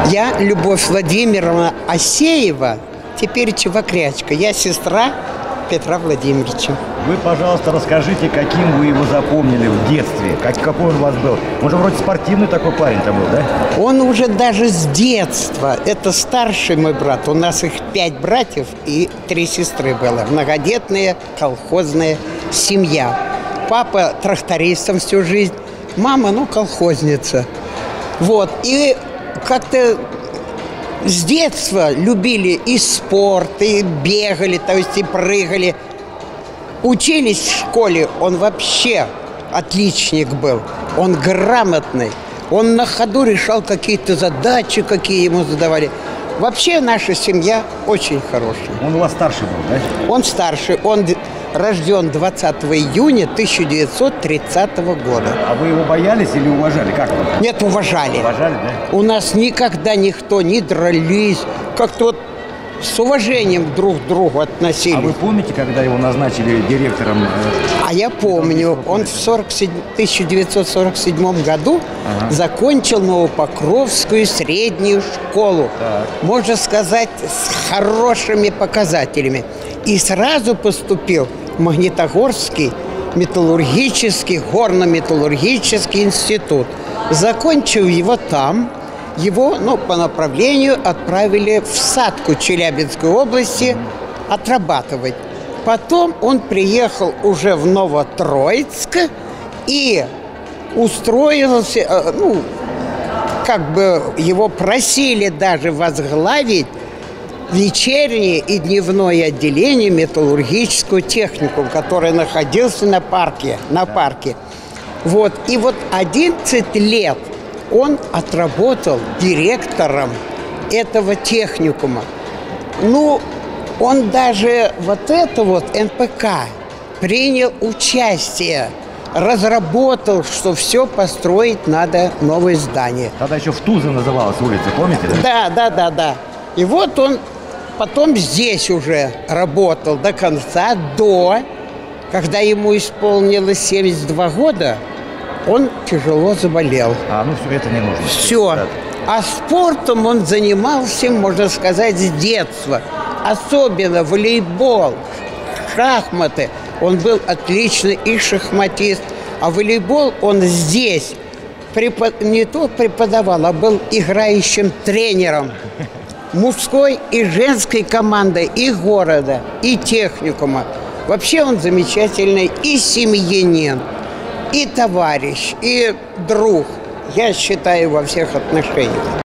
Я Любовь Владимировна Асеева, теперь Чевокрячка. Я сестра Петра Владимировича. Вы, пожалуйста, расскажите, каким вы его запомнили в детстве? Какой он у вас был? Он же вроде спортивный такой парень-то был, да? Он уже даже с детства. Это старший мой брат. У нас их 5 братьев и 3 сестры было. Многодетная колхозная семья. Папа трактористом всю жизнь. Мама, колхозница. Вот. И как-то с детства любили и спорт, и бегали, то есть и прыгали. Учились в школе, он вообще отличник был. Он грамотный. Он на ходу решал какие-то задачи, какие ему задавали. Вообще наша семья очень хорошая. Он у вас старший был, да? Он старший. Он рожден 20 июня 1930 года. А вы его боялись или уважали? Как вы? Нет, уважали. Уважали, да? У нас никогда никто не дрались. Как-то вот с уважением друг к другу относились. А вы помните, когда его назначили директором? А я помню, он в 1947 году закончил Новопокровскую среднюю школу. Так. Можно сказать, с хорошими показателями. И сразу поступил в Магнитогорский металлургический, горно-металлургический институт. Закончив его там, его по направлению отправили в Сатку Челябинской области отрабатывать. Потом он приехал уже в Новотроицк и устроился, его просили даже возглавить вечернее и дневное отделение металлургического техникума, который находился на парке. Вот. И вот 11 лет он отработал директором этого техникума. Он даже НПК принял участие, разработал, что все построить надо новое здание. Тогда еще в Туза называлась улица, помните? Да. И вот он потом здесь уже работал до конца, когда ему исполнилось 72 года, он тяжело заболел. Все это не нужно. Все. Да. А спортом он занимался, можно сказать, с детства. Особенно волейбол, шахматы. Он был отличный и шахматист. А волейбол он здесь не то преподавал, а был играющим тренером мужской и женской команды и города, и техникума. Вообще он замечательный и семьянин, и товарищ, и друг. Я считаю, во всех отношениях.